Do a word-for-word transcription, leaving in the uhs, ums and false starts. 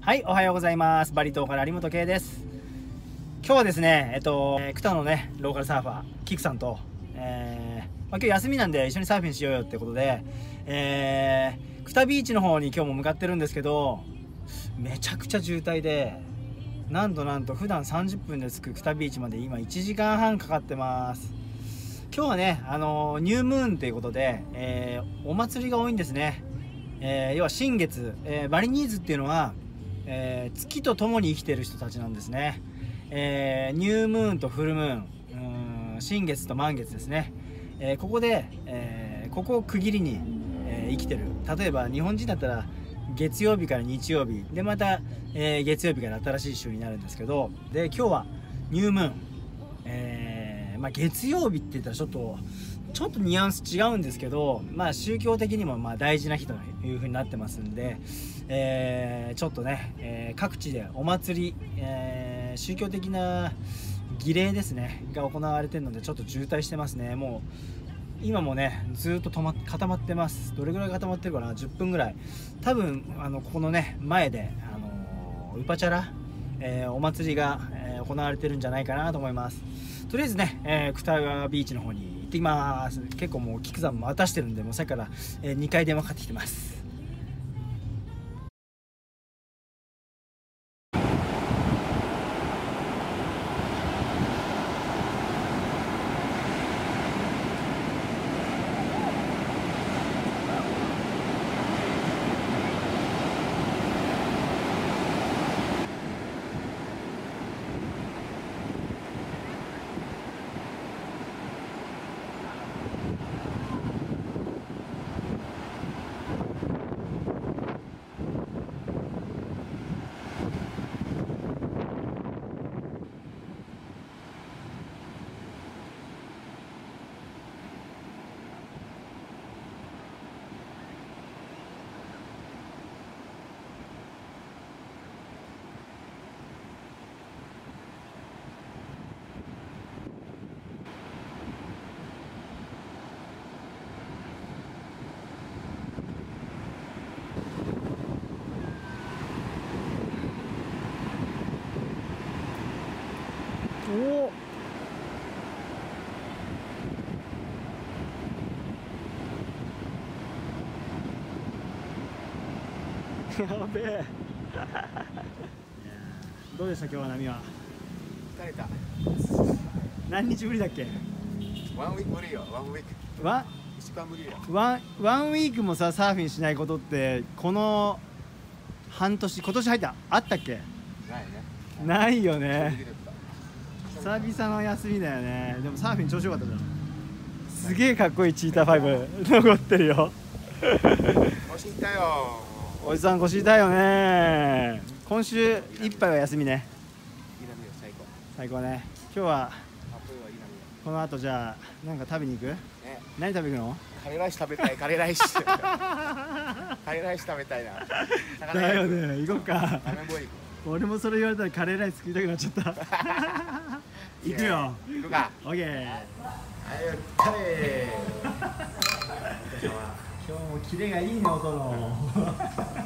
はい、おはようございます。バリ島から有本圭です。今日はですね、えっと、クタのね、ローカルサーファー、キクさんと、えーまあ、今日休みなんで一緒にサーフィンしようよってことで、えー、クタビーチの方に今日も向かってるんですけど、めちゃくちゃ渋滞で、なんとなんと普段さんじゅっぷんで着くクタビーチまで今いちじかんはんかかってます。今日はね、あのニュームーンということで、えー、お祭りが多いんですね。えー、要は新月、えー、バリニーズっていうのは、えー、月とともに生きている人たちなんですね。えー、ニュームーンとフルムーン、うーん新月と満月ですね。えー、ここで、えー、ここを区切りに、えー、生きてる。例えば日本人だったら月曜日から日曜日で、また、えー、月曜日から新しい週になるんですけど、で今日はニュームーン、えーまあ、月曜日って言ったらちょっとちょっとニュアンス違うんですけど、まあ、宗教的にもまあ大事な日という風になってますんで、えー、ちょっとね、えー、各地でお祭り、えー、宗教的な儀礼ですねが行われてるので、ちょっと渋滞してますね。もう今もねずっと止ま固まってます。どれぐらい固まってるかな、じゅっぷんぐらい。多分あのここのね前で、あのー、ウパチャラ、えー、お祭りが、えー、行われてるんじゃないかなと思います。とりあえずね、えー、クタ川ビーチの方に行ってきます。結構もうキクさんも待たしてるんで、もうさっきから、えー、にかい電話かかってきてます。おやべえどうでした今日は波は。 疲れた。 何日ぶりだっけ。 ワンウィーク無理よ。ワンウィーク。 ワン一週間無理よ。 ワンワンウィークもさサーフィンしないことってこの半年、今年入ったあったっけ。 ないね。 ないよね。久々の休みだよね。でもサーフィン調子よかったじゃん。すげえかっこいいチーターファイブ残ってるよ。 腰痛いよ。 おじさん腰痛いよね。今週いっぱいは休みね。 いい波よ、最高。 最高ね。今日はかっこいいわ、いい波よ。 この後じゃあなんか食べに行く、ね、何食べに行くの。 カレーライス食べたい。カレーライスカレーライス食べたいな。 だよね、行こうか。 ラーメンボーイ行く。 俺もそれ言われたらカレーライス食いたくなっちゃった行くよ。 行くか。 オッケー。 はい、カレー今日もキレがいいね、音の